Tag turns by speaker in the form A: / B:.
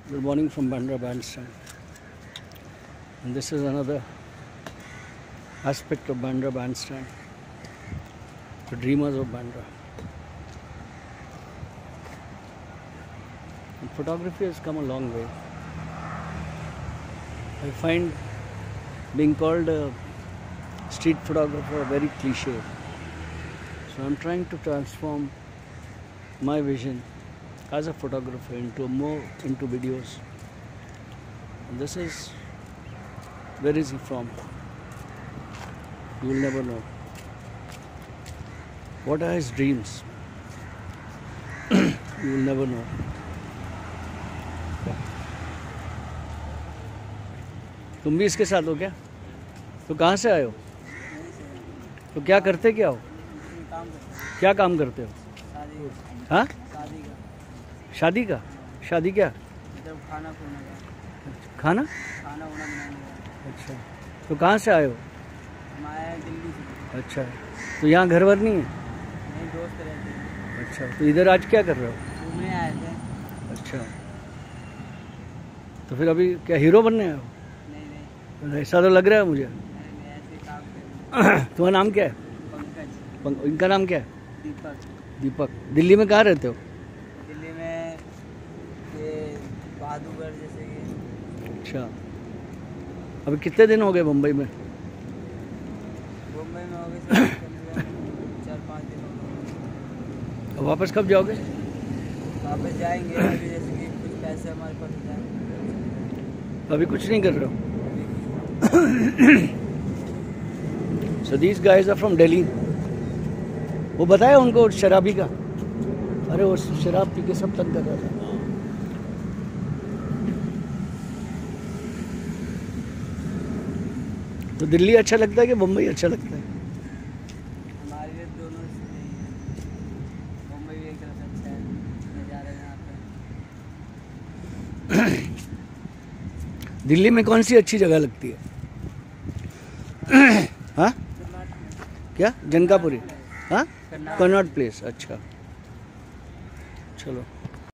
A: Good morning from Bandra Bandstand. And this is another aspect of Bandra Bandstand, the Dreamers of Bandra. And photography has come a long way. I find being called a street photographer very cliche. So I'm trying to transform my vision as a photographer into videos. And this is, where is he from? You will never know. What are his dreams? You will never know. तुम भी इसके साथ हो क्या? तो कहाँ से आए हो? तो क्या करते क्या हो? क्या काम करते हो? हाँ? शादी का? शादी क्या? खाना खाना बनाने। अच्छा, तो कहाँ से आए हो? दिल्ली से। अच्छा, तो यहाँ घर वर नहीं है? नहीं, दोस्त रहते हैं। अच्छा, तो इधर आज क्या कर रहे हो? घूमने आए थे। अच्छा, तो फिर अभी क्या हीरो बनने आए हो? नहीं, ऐसा तो लग रहा है मुझे। नहीं, ऐसे काम कर रहे हैं। तुम्हारा नाम क्या है? पंकज। इनका नाम क्या है? दीपक। दीपक। दिल्ली में कहाँ रहते हो? दिल्ली में ये बहादुरगढ़ जैसे कि। अच्छा, अभी कितने दिन हो गए मुंबई में? मुंबई में हो गए 4-5 दिन हो गए। अब वापस कब जाओगे? वापस जाएंगे अभी, जैसे कि कुछ पैसे हमारे पास जाए। अभी कुछ नहीं कर रहे हो? So these guys are from Delhi. वो बताया उनको शराबी का? अरे वो शराब पी के सब तंग कर रहा था। तो दिल्ली अच्छा लगता है कि मुंबई अच्छा लगता है? हमारे लिए दोनों सही है। मुंबई भी एक तरह से अच्छा है, नज़ारे यहाँ पे। दिल्ली में कौन सी अच्छी जगह लगती है? हाँ, क्या? जनकापुरी? हाँ, कनॉट प्लेस। अच्छा, चलो।